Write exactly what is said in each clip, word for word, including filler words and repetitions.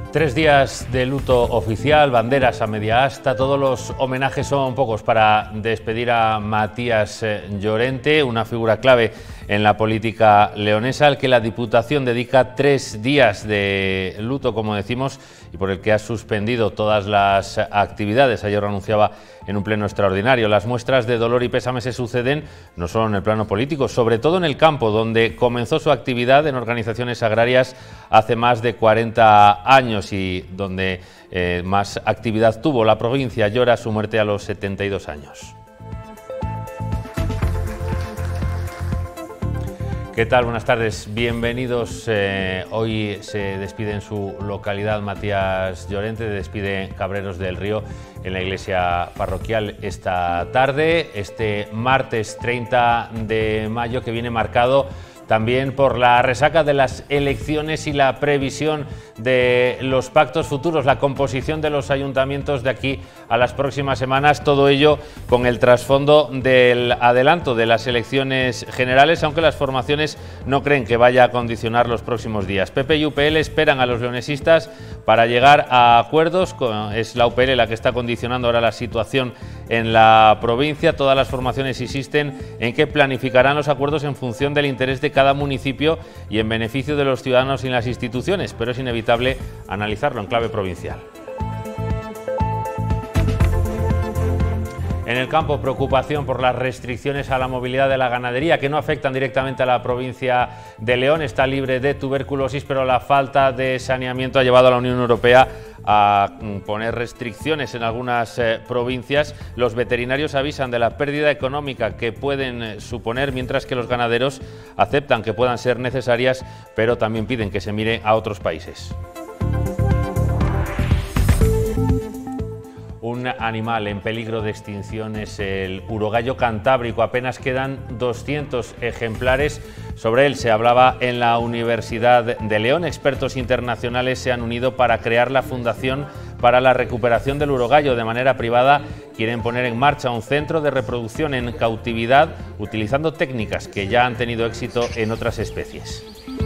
Tres días de luto oficial, banderas a media asta, todos los homenajes son pocos para despedir a Matías Llorente, una figura clave en la política leonesa, al que la Diputación dedica tres días de luto, como decimos, y por el que ha suspendido todas las actividades. Ayer lo anunciaba en un pleno extraordinario. Las muestras de dolor y pésame se suceden no solo en el plano político, sobre todo en el campo, donde comenzó su actividad en organizaciones agrarias hace más de cuarenta años y donde eh, más actividad tuvo. La provincia llora su muerte a los setenta y dos años. ¿Qué tal? Buenas tardes, bienvenidos. Eh, hoy se despide en su localidad Matías Llorente, despide Cabreros del Río en la iglesia parroquial esta tarde, este martes treinta de mayo, que viene marcado también por la resaca de las elecciones y la previsión de los pactos futuros, la composición de los ayuntamientos de aquí a las próximas semanas, todo ello con el trasfondo del adelanto de las elecciones generales, aunque las formaciones no creen que vaya a condicionar los próximos días. P P y U P L esperan a los leonesistas para llegar a acuerdos. Es la U P L la que está condicionando ahora la situación en la provincia. Todas las formaciones insisten en que planificarán los acuerdos en función del interés de cada municipio y en beneficio de los ciudadanos y las instituciones, pero es inevitable analizarlo en clave provincial. En el campo, preocupación por las restricciones a la movilidad de la ganadería, que no afectan directamente a la provincia de León. Está libre de tuberculosis, pero la falta de saneamiento ha llevado a la Unión Europea a poner restricciones en algunas eh, provincias. Los veterinarios avisan de la pérdida económica que pueden eh, suponer, mientras que los ganaderos aceptan que puedan ser necesarias, pero también piden que se mire a otros países. Un animal en peligro de extinción es el urogallo cantábrico. Apenas quedan doscientos ejemplares. Sobre él se hablaba en la Universidad de León. Expertos internacionales se han unido para crear la Fundación para la Recuperación del Urogallo. De manera privada quieren poner en marcha un centro de reproducción en cautividad utilizando técnicas que ya han tenido éxito en otras especies.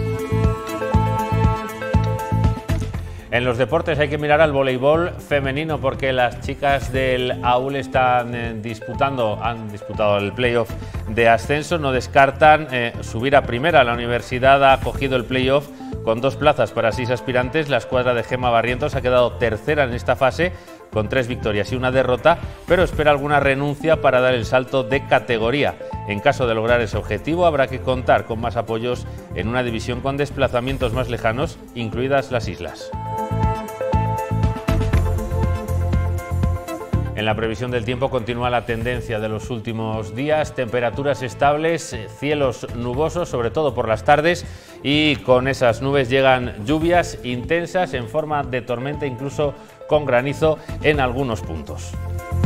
En los deportes hay que mirar al voleibol femenino, porque las chicas del A U L están eh, disputando, han disputado el playoff de ascenso. No descartan eh, subir a primera. La universidad ha cogido el playoff con dos plazas para seis aspirantes. La escuadra de Gemma Barrientos ha quedado tercera en esta fase con tres victorias y una derrota, pero espera alguna renuncia para dar el salto de categoría. En caso de lograr ese objetivo, habrá que contar con más apoyos en una división con desplazamientos más lejanos, incluidas las islas. En la previsión del tiempo continúa la tendencia de los últimos días, temperaturas estables, cielos nubosos, sobre todo por las tardes, y con esas nubes llegan lluvias intensas en forma de tormenta, incluso con granizo en algunos puntos.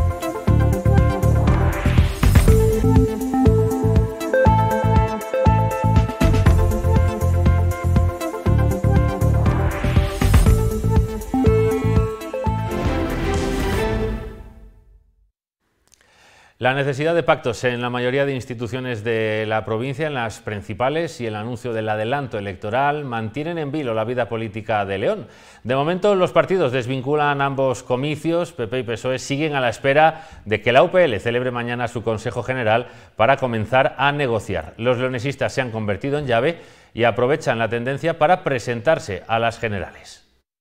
La necesidad de pactos en la mayoría de instituciones de la provincia, en las principales, y el anuncio del adelanto electoral mantienen en vilo la vida política de León. De momento, los partidos desvinculan ambos comicios. P P y P S O E siguen a la espera de que la U P L celebre mañana su Consejo General para comenzar a negociar. Los leonesistas se han convertido en llave y aprovechan la tendencia para presentarse a las generales.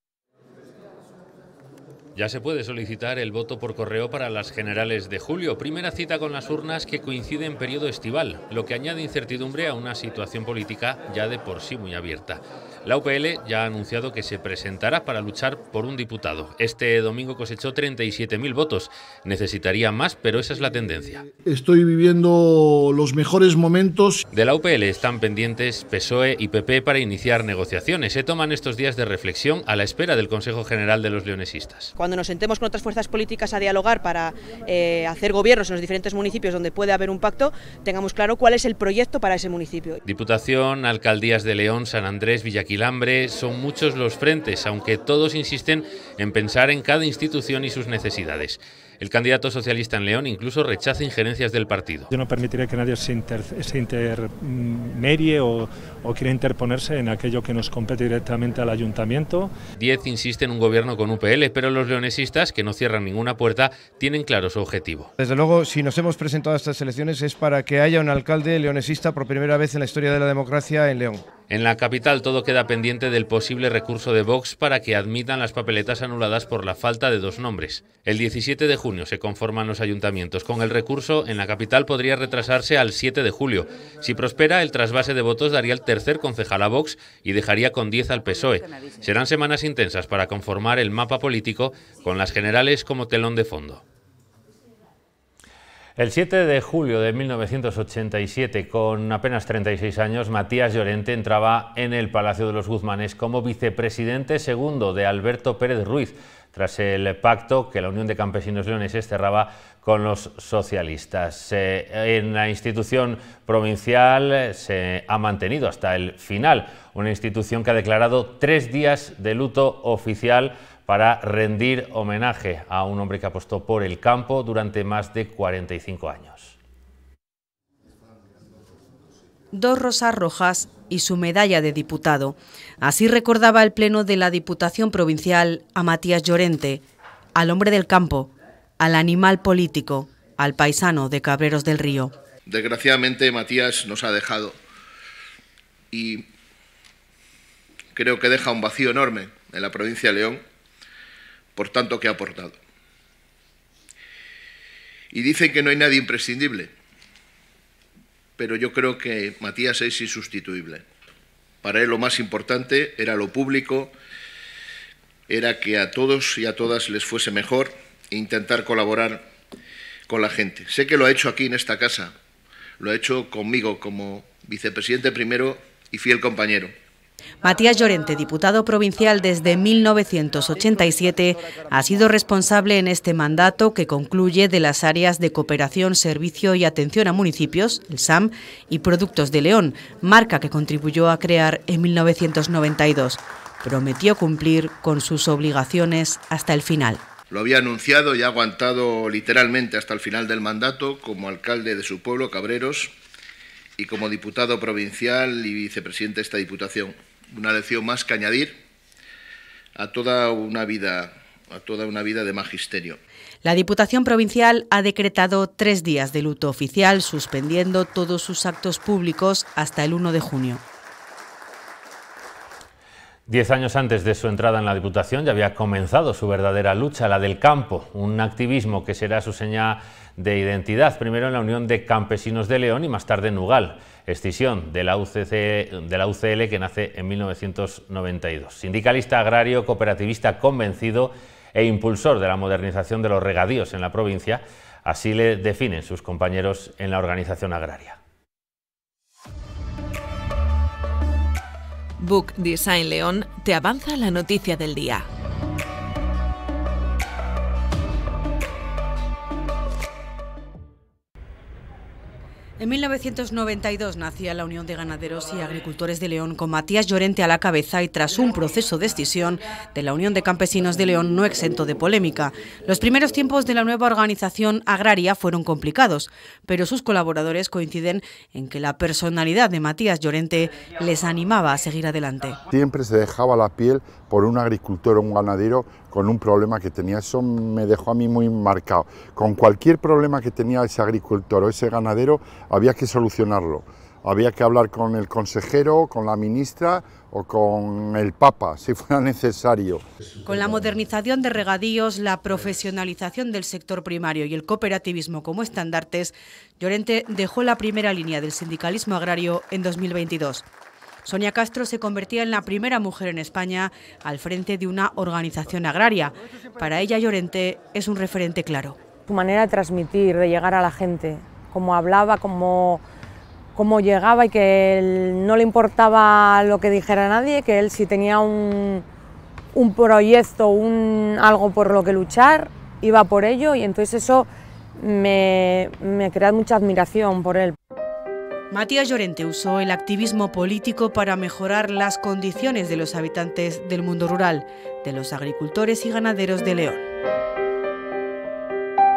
Ya se puede solicitar el voto por correo para las generales de julio, primera cita con las urnas que coincide en periodo estival, lo que añade incertidumbre a una situación política ya de por sí muy abierta. La U P L ya ha anunciado que se presentará para luchar por un diputado. Este domingo cosechó treinta y siete mil votos. Necesitaría más, pero esa es la tendencia. Estoy viviendo los mejores momentos. De la U P L están pendientes P S O E y P P para iniciar negociaciones. Se toman estos días de reflexión a la espera del Consejo General de los leonesistas. Cuando nos sentemos con otras fuerzas políticas a dialogar para eh, hacer gobiernos en los diferentes municipios donde puede haber un pacto, tengamos claro cuál es el proyecto para ese municipio. Diputación, alcaldías de León, San Andrés, Villaquilambre, son muchos los frentes, aunque todos insisten en pensar en cada institución y sus necesidades. El candidato socialista en León incluso rechaza injerencias del partido. Yo no permitiré que nadie se, inter, se intermedie o, o quiera interponerse en aquello que nos compete directamente al ayuntamiento. Díez insiste en un gobierno con U P L, pero los leonesistas, que no cierran ninguna puerta, tienen claro su objetivo. Desde luego, si nos hemos presentado a estas elecciones es para que haya un alcalde leonesista por primera vez en la historia de la democracia en León. En la capital todo queda pendiente del posible recurso de Vox para que admitan las papeletas anuladas por la falta de dos nombres. El diecisiete de junio se conforman los ayuntamientos. Con el recurso, en la capital podría retrasarse al siete de julio. Si prospera, el trasvase de votos daría el tercer concejal a Vox y dejaría con diez al P S O E. Serán semanas intensas para conformar el mapa político con las generales como telón de fondo. El siete de julio de mil novecientos ochenta y siete, con apenas treinta y seis años, Matías Llorente entraba en el Palacio de los Guzmanes como vicepresidente segundo de Alberto Pérez Ruiz, tras el pacto que la Unión de Campesinos Leoneses cerraba con los socialistas. Eh, en la institución provincial se ha mantenido hasta el final, una institución que ha declarado tres días de luto oficial para rendir homenaje a un hombre que apostó por el campo durante más de cuarenta y cinco años. Dos rosas rojas y su medalla de diputado. Así recordaba el Pleno de la Diputación Provincial a Matías Llorente, al hombre del campo, al animal político, al paisano de Cabreros del Río. Desgraciadamente Matías nos ha dejado y creo que deja un vacío enorme en la provincia de León por tanto que ha aportado. Y dicen que no hay nadie imprescindible, pero yo creo que Matías es insustituible. Para él lo más importante era lo público, era que a todos y a todas les fuese mejor e intentar colaborar con la gente. Sé que lo ha hecho aquí en esta casa, lo ha hecho conmigo como vicepresidente primero y fiel compañero. Matías Llorente, diputado provincial desde mil novecientos ochenta y siete, ha sido responsable en este mandato que concluye de las áreas de cooperación, servicio y atención a municipios, el S A M, y Productos de León, marca que contribuyó a crear en mil novecientos noventa y dos. Prometió cumplir con sus obligaciones hasta el final. Lo había anunciado y ha aguantado literalmente hasta el final del mandato como alcalde de su pueblo, Cabreros, y como diputado provincial y vicepresidente de esta diputación. Una lección más que añadir a toda una vida, a toda una vida de magisterio. La Diputación Provincial ha decretado tres días de luto oficial, suspendiendo todos sus actos públicos hasta el uno de junio. Diez años antes de su entrada en la Diputación ya había comenzado su verdadera lucha, la del campo, un activismo que será su seña de identidad, primero en la Unión de Campesinos de León y más tarde en Ugal, escisión de la U C C, de la U C L que nace en mil novecientos noventa y dos. Sindicalista agrario, cooperativista convencido e impulsor de la modernización de los regadíos en la provincia, así le definen sus compañeros en la organización agraria. Book Design León te avanza la noticia del día. En mil novecientos noventa y dos nacía la Unión de Ganaderos y Agricultores de León con Matías Llorente a la cabeza y tras un proceso de escisión de la Unión de Campesinos de León no exento de polémica. Los primeros tiempos de la nueva organización agraria fueron complicados, pero sus colaboradores coinciden en que la personalidad de Matías Llorente les animaba a seguir adelante. Siempre se dejaba la piel por un agricultor o un ganadero con un problema que tenía. Eso me dejó a mí muy marcado. Con cualquier problema que tenía ese agricultor o ese ganadero había que solucionarlo. Había que hablar con el consejero, con la ministra o con el Papa, si fuera necesario. Con la modernización de regadíos, la profesionalización del sector primario y el cooperativismo como estandartes, Llorente dejó la primera línea del sindicalismo agrario en dos mil veintidós. Sonia Castro se convertía en la primera mujer en España al frente de una organización agraria. Para ella, Llorente es un referente claro. Su manera de transmitir, de llegar a la gente, cómo hablaba, cómo, cómo llegaba y que él no le importaba lo que dijera nadie, que él si tenía un, un proyecto, un, algo por lo que luchar, iba por ello y entonces eso me, me crea mucha admiración por él. Matías Llorente usó el activismo político para mejorar las condiciones de los habitantes del mundo rural, de los agricultores y ganaderos de León.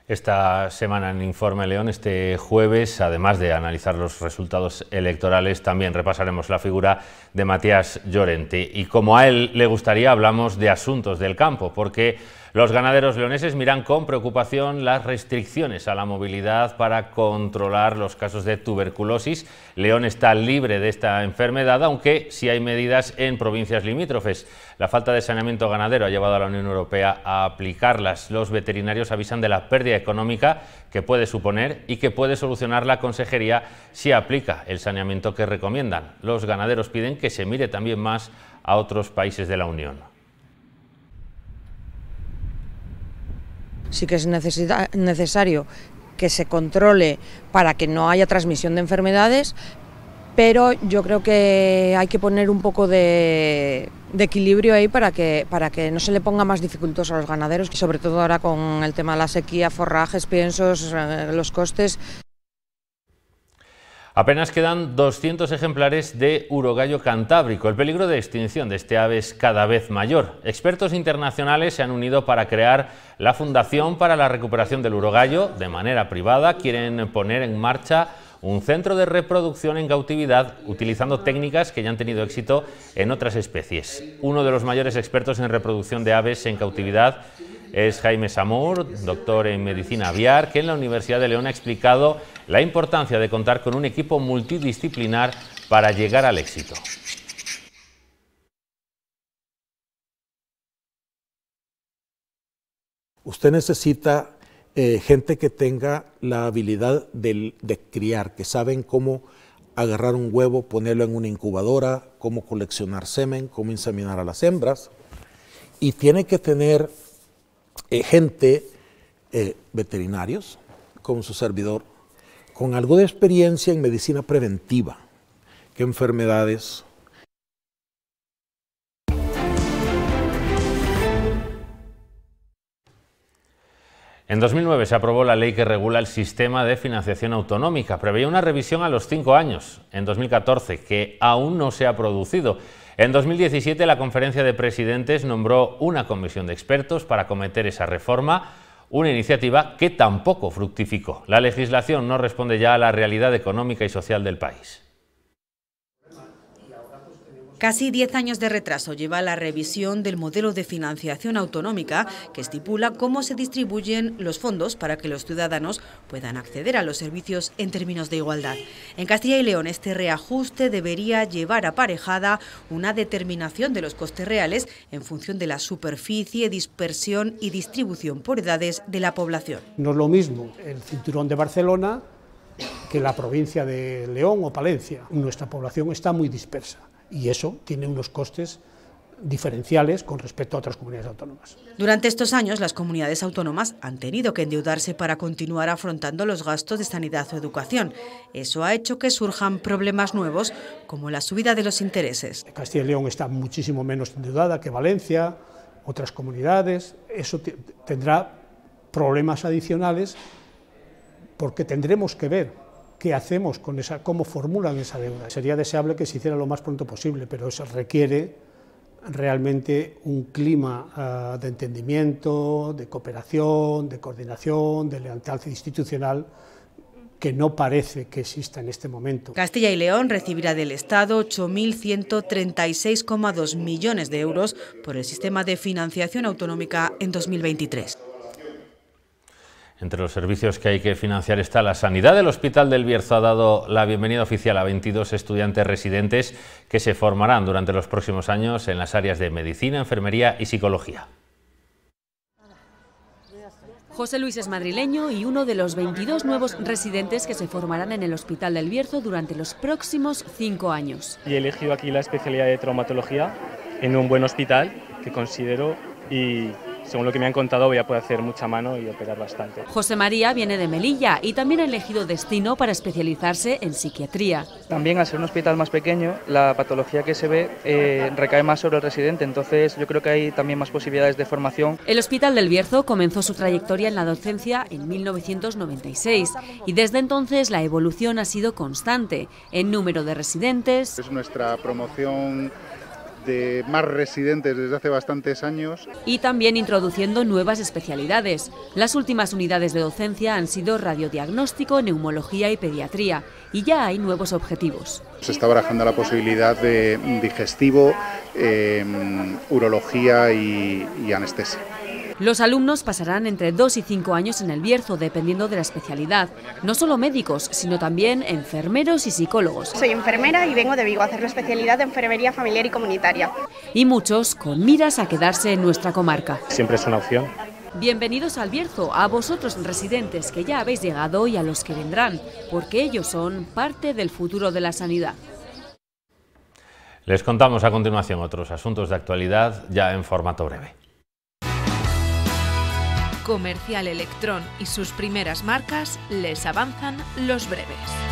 Esta semana en Informe León, este jueves, además de analizar los resultados electorales, también repasaremos la figura de Matías Llorente. Y como a él le gustaría, hablamos de asuntos del campo, porque los ganaderos leoneses miran con preocupación las restricciones a la movilidad para controlar los casos de tuberculosis. León está libre de esta enfermedad, aunque sí hay medidas en provincias limítrofes. La falta de saneamiento ganadero ha llevado a la Unión Europea a aplicarlas. Los veterinarios avisan de la pérdida económica que puede suponer y que puede solucionar la Consejería si aplica el saneamiento que recomiendan. Los ganaderos piden que se mire también más a otros países de la Unión. Sí que es necesario que se controle para que no haya transmisión de enfermedades, pero yo creo que hay que poner un poco de, de equilibrio ahí para que, para que no se le ponga más dificultoso a los ganaderos, y sobre todo ahora con el tema de la sequía, forrajes, piensos, los costes. Apenas quedan doscientos ejemplares de urogallo cantábrico. El peligro de extinción de este ave es cada vez mayor. Expertos internacionales se han unido para crear la Fundación para la Recuperación del Urogallo de manera privada. Quieren poner en marcha un centro de reproducción en cautividad utilizando técnicas que ya han tenido éxito en otras especies. Uno de los mayores expertos en reproducción de aves en cautividad es Jaime Samur, doctor en medicina aviar, que en la Universidad de León ha explicado la importancia de contar con un equipo multidisciplinar para llegar al éxito. Usted necesita eh, gente que tenga la habilidad de, de criar, que saben cómo agarrar un huevo, ponerlo en una incubadora, cómo coleccionar semen, cómo inseminar a las hembras, y tiene que tener Eh, gente, eh, veterinarios, como su servidor, con algo de experiencia en medicina preventiva, qué enfermedades. En dos mil nueve se aprobó la ley que regula el sistema de financiación autonómica. Preveía una revisión a los cinco años, en dos mil catorce, que aún no se ha producido. En dos mil diecisiete la Conferencia de Presidentes nombró una comisión de expertos para acometer esa reforma, una iniciativa que tampoco fructificó. La legislación no responde ya a la realidad económica y social del país. Casi diez años de retraso lleva la revisión del modelo de financiación autonómica que estipula cómo se distribuyen los fondos para que los ciudadanos puedan acceder a los servicios en términos de igualdad. En Castilla y León este reajuste debería llevar aparejada una determinación de los costes reales en función de la superficie, dispersión y distribución por edades de la población. No es lo mismo el cinturón de Barcelona que la provincia de León o Palencia. Nuestra población está muy dispersa y eso tiene unos costes diferenciales con respecto a otras comunidades autónomas. Durante estos años, las comunidades autónomas han tenido que endeudarse para continuar afrontando los gastos de sanidad o educación. Eso ha hecho que surjan problemas nuevos, como la subida de los intereses. Castilla y León está muchísimo menos endeudada que Valencia, otras comunidades. Eso tendrá problemas adicionales porque tendremos que ver qué hacemos con esa, cómo formulan esa deuda. Sería deseable que se hiciera lo más pronto posible, pero eso requiere realmente un clima uh, de entendimiento, de cooperación, de coordinación, de lealtad institucional que no parece que exista en este momento. Castilla y León recibirá del Estado ocho mil ciento treinta y seis coma dos millones de euros por el sistema de financiación autonómica en dos mil veintitrés. Entre los servicios que hay que financiar está la sanidad. El Hospital del Bierzo ha dado la bienvenida oficial a veintidós estudiantes residentes que se formarán durante los próximos años en las áreas de medicina, enfermería y psicología. José Luis es madrileño y uno de los veintidós nuevos residentes que se formarán en el Hospital del Bierzo durante los próximos cinco años. Y he elegido aquí la especialidad de traumatología en un buen hospital que considero y según lo que me han contado voy a poder hacer mucha mano y operar bastante. José María viene de Melilla y también ha elegido destino para especializarse en psiquiatría. También al ser un hospital más pequeño, la patología que se ve eh, recae más sobre el residente, entonces yo creo que hay también más posibilidades de formación. El Hospital del Bierzo comenzó su trayectoria en la docencia en mil novecientos noventa y seis y desde entonces la evolución ha sido constante en número de residentes. Es nuestra promoción de más residentes desde hace bastantes años. Y también introduciendo nuevas especialidades. Las últimas unidades de docencia han sido radiodiagnóstico, neumología y pediatría, y ya hay nuevos objetivos. Se está barajando la posibilidad de digestivo, eh, urología y, y anestesia. Los alumnos pasarán entre dos y cinco años en el Bierzo, dependiendo de la especialidad. No solo médicos, sino también enfermeros y psicólogos. Soy enfermera y vengo de Vigo a hacer la especialidad de enfermería familiar y comunitaria. Y muchos con miras a quedarse en nuestra comarca. Siempre es una opción. Bienvenidos al Bierzo, a vosotros residentes que ya habéis llegado y a los que vendrán, porque ellos son parte del futuro de la sanidad. Les contamos a continuación otros asuntos de actualidad ya en formato breve. Comercial Electrón y sus primeras marcas les avanzan los breves.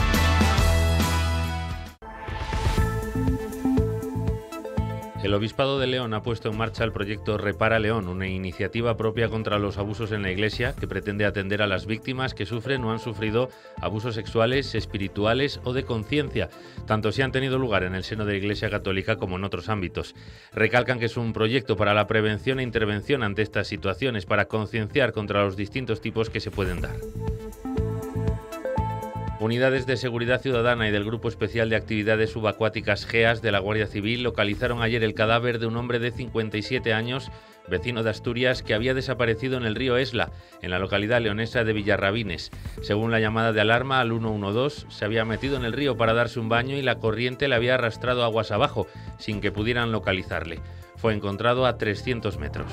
El Obispado de León ha puesto en marcha el proyecto Repara León, una iniciativa propia contra los abusos en la Iglesia que pretende atender a las víctimas que sufren o han sufrido abusos sexuales, espirituales o de conciencia, tanto si han tenido lugar en el seno de la Iglesia Católica como en otros ámbitos. Recalcan que es un proyecto para la prevención e intervención ante estas situaciones, para concienciar contra los distintos tipos que se pueden dar. Unidades de Seguridad Ciudadana y del Grupo Especial de Actividades Subacuáticas GEAS de la Guardia Civil localizaron ayer el cadáver de un hombre de cincuenta y siete años, vecino de Asturias, que había desaparecido en el río Esla, en la localidad leonesa de Villarrabines. Según la llamada de alarma al uno uno dos, se había metido en el río para darse un baño y la corriente le había arrastrado aguas abajo, sin que pudieran localizarle. Fue encontrado a trescientos metros.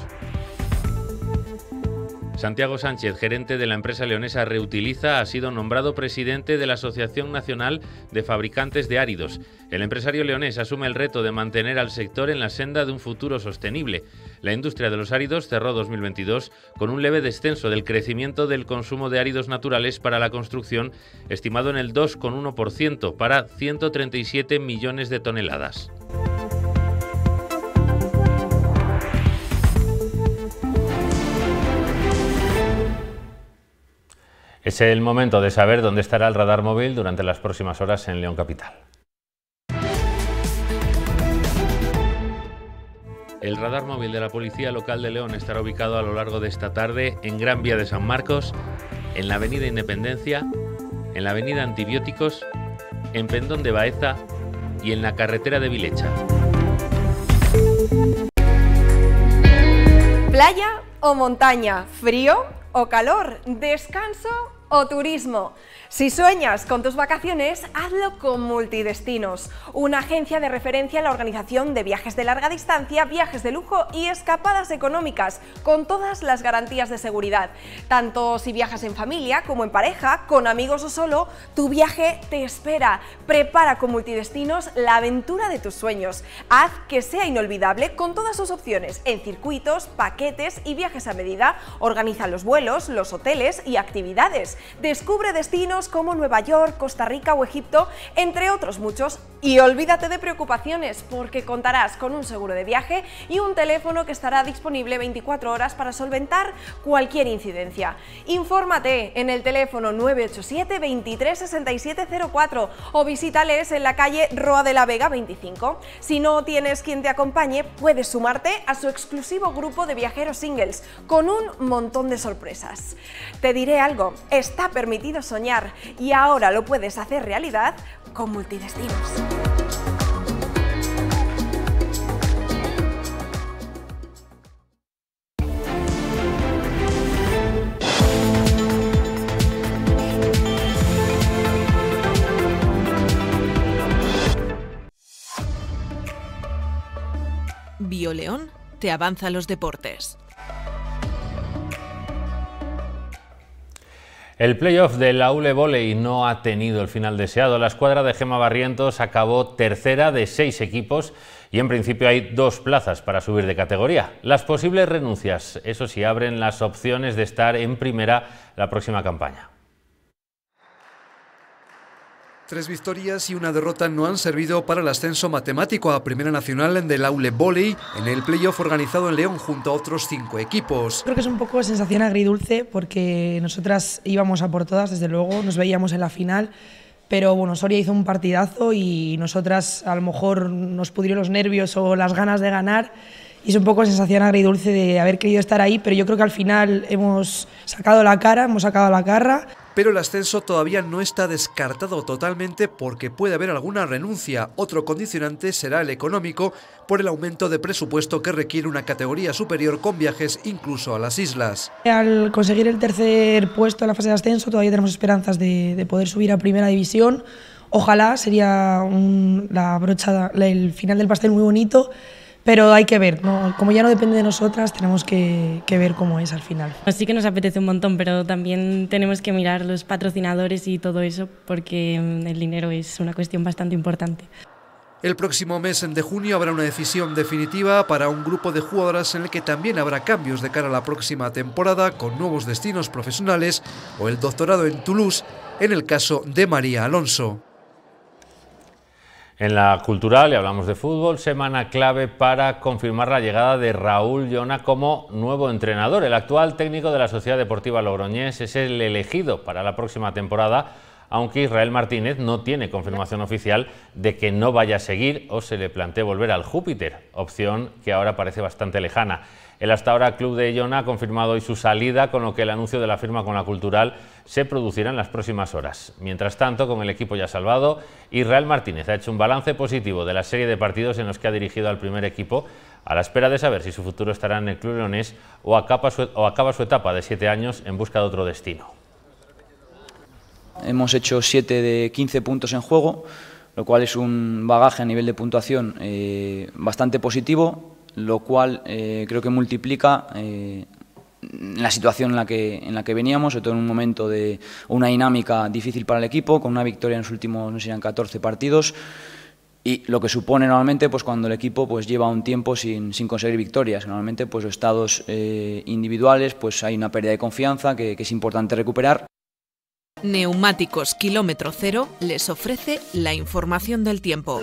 Santiago Sánchez, gerente de la empresa leonesa Reutiliza, ha sido nombrado presidente de la Asociación Nacional de Fabricantes de Áridos. El empresario leonés asume el reto de mantener al sector en la senda de un futuro sostenible. La industria de los áridos cerró dos mil veintidós con un leve descenso del crecimiento del consumo de áridos naturales para la construcción, estimado en el dos coma uno por ciento, para ciento treinta y siete millones de toneladas. Es el momento de saber dónde estará el radar móvil durante las próximas horas en León Capital. El radar móvil de la Policía Local de León estará ubicado a lo largo de esta tarde en Gran Vía de San Marcos, en la Avenida Independencia, en la Avenida Antibióticos, en Pendón de Baeza y en la carretera de Vilecha. Playa o montaña, frío o calor, descanso o turismo. Si sueñas con tus vacaciones, hazlo con Multidestinos, una agencia de referencia en la organización de viajes de larga distancia, viajes de lujo y escapadas económicas, con todas las garantías de seguridad. Tanto si viajas en familia como en pareja, con amigos o solo, tu viaje te espera. Prepara con Multidestinos la aventura de tus sueños. Haz que sea inolvidable con todas sus opciones en circuitos, paquetes y viajes a medida. Organiza los vuelos, los hoteles y actividades. Descubre destinos como Nueva York, Costa Rica o Egipto, entre otros muchos. Y olvídate de preocupaciones, porque contarás con un seguro de viaje y un teléfono que estará disponible veinticuatro horas para solventar cualquier incidencia. Infórmate en el teléfono nueve ocho siete, veintitrés, sesenta y siete cero cuatro o visítales en la calle Roa de la Vega veinticinco. Si no tienes quien te acompañe, puedes sumarte a su exclusivo grupo de viajeros singles, con un montón de sorpresas. Te diré algo, está permitido soñar y ahora lo puedes hacer realidad con Multidestinos. Bioleón te avanza los deportes. El playoff del Aule Volley no ha tenido el final deseado. La escuadra de Gemma Barrientos acabó tercera de seis equipos y en principio hay dos plazas para subir de categoría. Las posibles renuncias, eso sí, abren las opciones de estar en primera la próxima campaña. Tres victorias y una derrota no han servido para el ascenso matemático a Primera Nacional del Aule Volley en el playoff organizado en León junto a otros cinco equipos. Creo que es un poco sensación agridulce porque nosotras íbamos a por todas, desde luego, nos veíamos en la final, pero bueno, Soria hizo un partidazo y nosotras a lo mejor nos pudieron los nervios o las ganas de ganar y es un poco sensación agridulce de haber querido estar ahí, pero yo creo que al final hemos sacado la cara, hemos sacado la garra. Pero el ascenso todavía no está descartado totalmente porque puede haber alguna renuncia. Otro condicionante será el económico por el aumento de presupuesto que requiere una categoría superior con viajes incluso a las islas. Al conseguir el tercer puesto en la fase de ascenso todavía tenemos esperanzas de, de poder subir a primera división. Ojalá, sería un, la brocha, el final del pastel muy bonito. Pero hay que ver, ¿no? Como ya no depende de nosotras, tenemos que, que ver cómo es al final. Sí que nos apetece un montón, pero también tenemos que mirar los patrocinadores y todo eso, porque el dinero es una cuestión bastante importante. El próximo mes de junio habrá una decisión definitiva para un grupo de jugadoras en el que también habrá cambios de cara a la próxima temporada, con nuevos destinos profesionales o el doctorado en Toulouse, en el caso de María Alonso. En la cultural, y hablamos de fútbol, semana clave para confirmar la llegada de Raúl Llona como nuevo entrenador. El actual técnico de la Sociedad Deportiva Logroñés es el elegido para la próxima temporada, aunque Israel Martínez no tiene confirmación oficial de que no vaya a seguir o se le plantee volver al Júpiter, opción que ahora parece bastante lejana. El hasta ahora club de Llona ha confirmado hoy su salida, con lo que el anuncio de la firma con la cultural se producirá en las próximas horas. Mientras tanto, con el equipo ya salvado, Israel Martínez ha hecho un balance positivo de la serie de partidos en los que ha dirigido al primer equipo, a la espera de saber si su futuro estará en el club leonés o acaba su, o acaba su etapa de siete años en busca de otro destino. Hemos hecho siete de quince puntos en juego, lo cual es un bagaje a nivel de puntuación eh, bastante positivo, lo cual eh, creo que multiplica eh, la situación en la, que, en la que veníamos, sobre todo en un momento de una dinámica difícil para el equipo, con una victoria en los últimos, no sé si eran catorce partidos, y lo que supone normalmente pues, cuando el equipo pues, lleva un tiempo sin, sin conseguir victorias. Normalmente pues, los estados eh, individuales pues, hay una pérdida de confianza que, que es importante recuperar. Neumáticos Kilómetro Cero les ofrece la información del tiempo.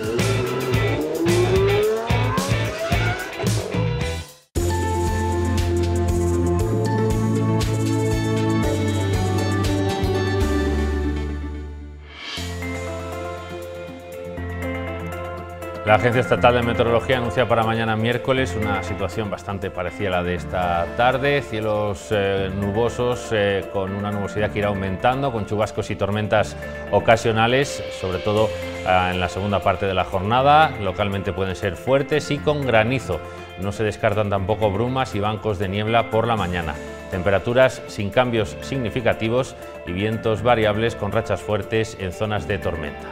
La Agencia Estatal de Meteorología anuncia para mañana miércoles una situación bastante parecida a la de esta tarde. Cielos eh, nubosos eh, con una nubosidad que irá aumentando, con chubascos y tormentas ocasionales, sobre todo eh, en la segunda parte de la jornada. Localmente pueden ser fuertes y con granizo. No se descartan tampoco brumas y bancos de niebla por la mañana. Temperaturas sin cambios significativos y vientos variables con rachas fuertes en zonas de tormenta.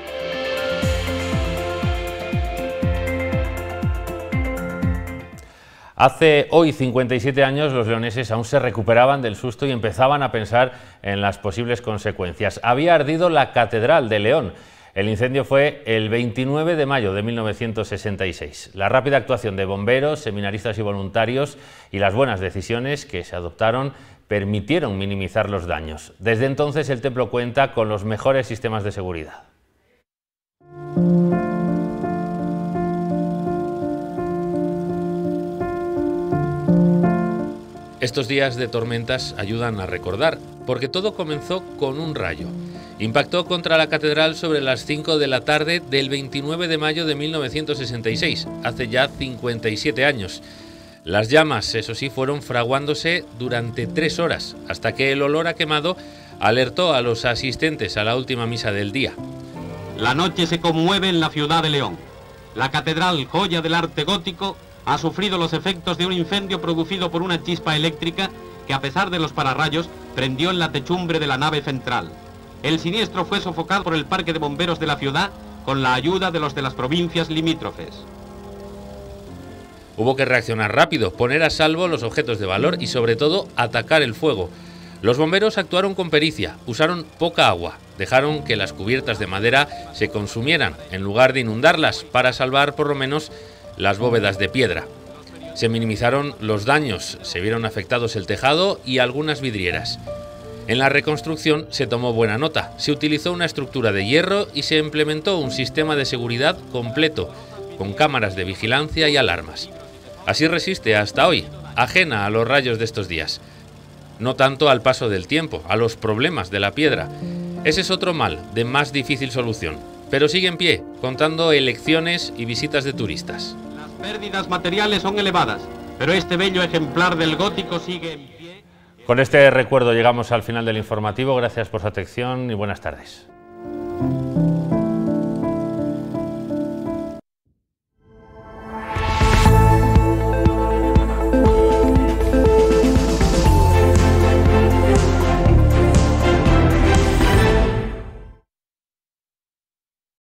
Hace hoy cincuenta y siete años los leoneses aún se recuperaban del susto y empezaban a pensar en las posibles consecuencias. Había ardido la Catedral de León. El incendio fue el veintinueve de mayo de mil novecientos sesenta y seis. La rápida actuación de bomberos, seminaristas y voluntarios y las buenas decisiones que se adoptaron permitieron minimizar los daños. Desde entonces el templo cuenta con los mejores sistemas de seguridad. Estos días de tormentas ayudan a recordar, porque todo comenzó con un rayo. Impactó contra la catedral sobre las cinco de la tarde del veintinueve de mayo de mil novecientos sesenta y seis, hace ya cincuenta y siete años. Las llamas, eso sí, fueron fraguándose durante tres horas, hasta que el olor a quemado alertó a los asistentes a la última misa del día. La noche se conmueve en la ciudad de León. La catedral, joya del arte gótico, ha sufrido los efectos de un incendio producido por una chispa eléctrica que, a pesar de los pararrayos, prendió en la techumbre de la nave central. El siniestro fue sofocado por el parque de bomberos de la ciudad con la ayuda de los de las provincias limítrofes. Hubo que reaccionar rápido, poner a salvo los objetos de valor y, sobre todo, atacar el fuego. Los bomberos actuaron con pericia, usaron poca agua, dejaron que las cubiertas de madera se consumieran en lugar de inundarlas para salvar por lo menos las bóvedas de piedra. Se minimizaron los daños, se vieron afectados el tejado y algunas vidrieras. En la reconstrucción se tomó buena nota, se utilizó una estructura de hierro y se implementó un sistema de seguridad completo, con cámaras de vigilancia y alarmas. Así resiste hasta hoy, ajena a los rayos de estos días. No tanto al paso del tiempo, a los problemas de la piedra. Ese es otro mal, de más difícil solución, pero sigue en pie, contando elecciones y visitas de turistas. Las pérdidas materiales son elevadas, pero este bello ejemplar del gótico sigue en pie. Con este recuerdo llegamos al final del informativo. Gracias por su atención y buenas tardes.